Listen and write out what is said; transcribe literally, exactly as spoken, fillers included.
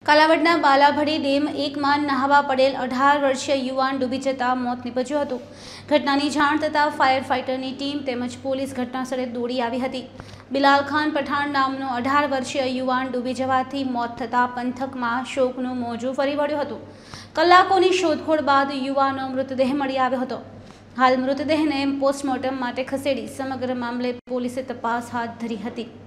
કાલાવડના Balabhadi dam એકમાં નહાવા પડેલ અઢાર વર્ષીય યુવાન ડૂબી જતા મોત નીપજ્યું હતું। ઘટનાની જાણ થતાં ફાયર ફાઇટરની ટીમ તેમજ પોલીસ ઘટનાસ્થળે દોડી આવી હતી। બિલાલ ખાન પઠાણ નામનો અઢાર વર્ષીય યુવાન ડૂબી જવાથી મોત થતાં પંથકમાં શોકનું મોજું ફરી વળ્યું હતું। કલાકોની શોધખોળ બાદ યુવાનનો મૃતદેહ મળી આવ્યો હતો। હાલ મૃતદેહને પોસ્ટમોર્ટમ માટે ખસેડી સમગ્ર મામલે પોલીસે તપાસ હાથ ધરી હતી।